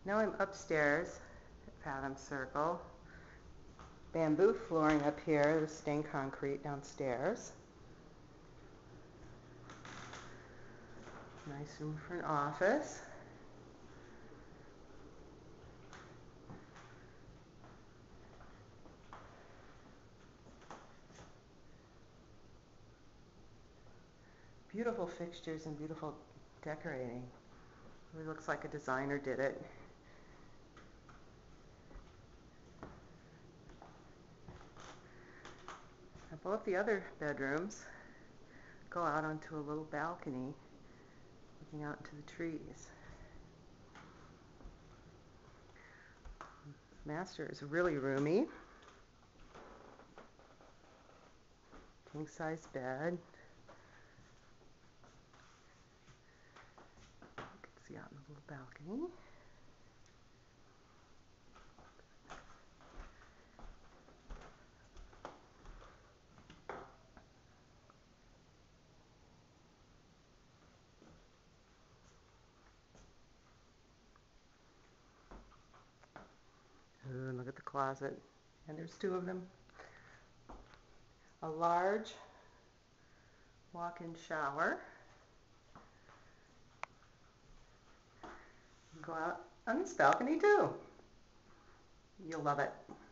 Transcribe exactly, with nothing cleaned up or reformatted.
Now I'm upstairs at Fathom Circle. Bamboo flooring up here, the stained concrete downstairs. Nice room for an office. Beautiful fixtures and beautiful decorating. Really looks like a designer did it. Now both the other bedrooms go out onto a little balcony looking out into the trees. Master is really roomy. King size bed. You can see out in the little balcony. Ooh, and look at the closet. And there's two of them. A large walk-in shower. Go out on this balcony too. You'll love it.